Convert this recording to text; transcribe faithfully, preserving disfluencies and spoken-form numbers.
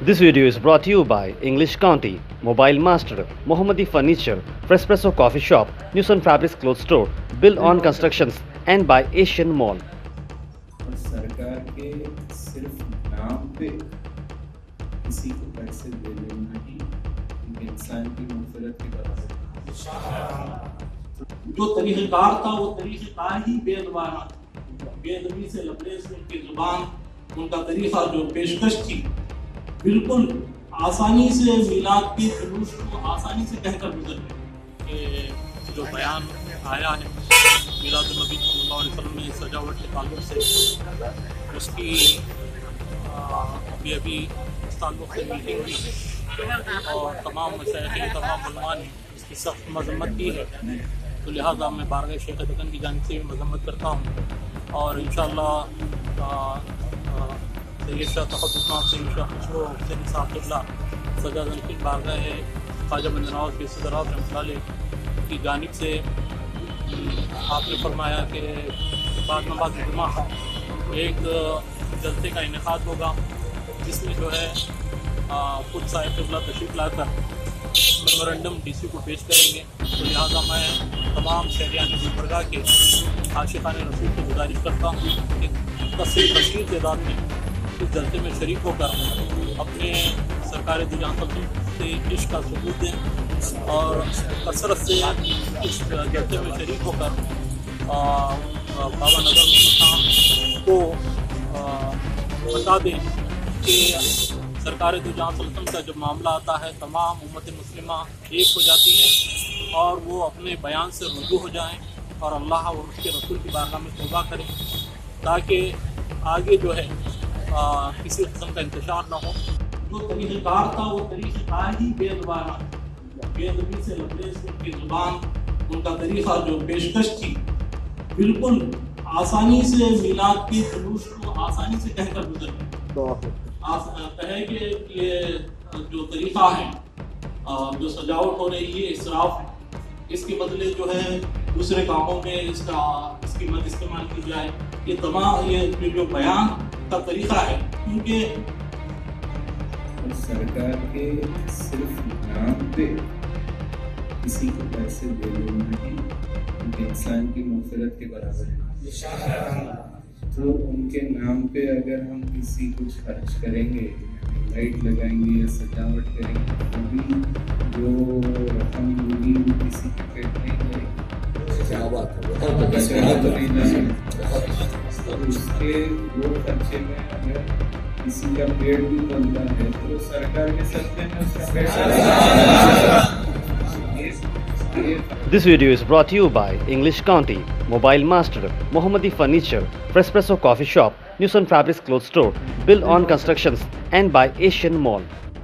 This video is brought to you by English County, Mobile Master, Mohammadi Furniture, Frespresso Coffee Shop, Newson Fabrics Clothes Store, Build On Constructions and by Asian Mall. اور سرکار کے صرف نام پہ کسی کو پیسے دے دینا ہی انسان کی مغفرت کے برابر ہے۔ جو طریقہ کار تھا وہ طریقہ کار ہی بے ادبانہ بے ادبی سے لبریز ان کی زبان، ان کا طریقہ جو پیشکش تھی بالکل آسانی سے میلاد کے جلوس کو آسانی سے کہہ کر گزر گئے کہ جو بیان آیا ہے میلاد النبی صلی اللہ علیہ وسلم میں سجاوٹ کے تعلق سے، اس کی ابھی ابھی اس تعلق سے میٹنگ ہوئی اور تمام مشائخ تمام علماء نے اس کی سخت مذمت کی ہے، تو لہٰذا میں بارگاہ شیخ دکن کی جانب سے بھی مذمت کرتا ہوں اور انشاءاللہ سید شاہ تقدس نام سے شاہ خسرو حسین صاحب قبلہ سجا زنخین بارگاہ ہے خواجہ بند نواز کے صدر اعظم رحمۃ اللہ علیہ کی جانب سے آپ نے فرمایا کہ بعد نماز جمعہ ایک جلسے کا انعقاد ہوگا جس میں جو ہے خود صاحب قبلہ تشریف لا کر میمورنڈم ڈی سی کو پیش کریں گے، تو لہٰذا میں تمام شہریان گلبرگہ کے عاشقان رسول کو گزارش کرتا ہوں کہ کثیر کثیر تعداد میں اس جلسے میں شریک ہو کر اپنے سرکار دو جہاں سے عشق کا ثبوت دیں اور کثرت سے اس جلسے میں شریک ہو کر بابا نظر مستقام کو بتا دیں کہ سرکار دو جہاں وسلم کا جب معاملہ آتا ہے تمام امت مسلمہ ایک ہو جاتی ہے اور وہ اپنے بیان سے رجوع ہو جائیں اور اللہ اور اس کے رسول کی بارگاہ میں توبہ کریں تاکہ آگے جو ہے آ, کسی قسم کا انتشار نہ ہو۔ جو طریقہ کار تھا وہ طریقہ کار ہی بے ادبانہ بے ادبی سے لبریز ان کی زبان، ان کا طریقہ جو پیشکش تھی بالکل آسانی سے میلاد کے جلوس کو آسانی سے کہہ کر گزر گئے۔ کہے کہ یہ جو طریقہ ہے جو سجاوٹ ہو رہی ہے اسراف ہے، اس کے بدلے جو ہے دوسرے کاموں میں اس کا اس کی مت استعمال کی جائے، یہ تمام یہ جو بیان کا طریقہ ہے کیونکہ سرکار کے صرف نام پہ کسی کو پیسے دے دینا ہی انسان کی مغفرت کے برابر ہے۔ تو ان کے نام پہ اگر ہم کسی کچھ خرچ کریں گے، لائٹ لگائیں گے یا سجاوٹ کریں گے، تو بھی جو رقم ہوگی وہ کسی کے پیٹ نہیں جائے گی، اس کے وہ خرچے میں اگر کسی کا پیٹ بھی بنتا ہے تو سرکار کے سستے میں اس کا پیٹ۔ This video is brought to you by English County, Mobile Master, Mohammadi Furniture, Frespresso Coffee Shop, Newson Fabrics Clothes Store, Build On Constructions and by Asian Mall.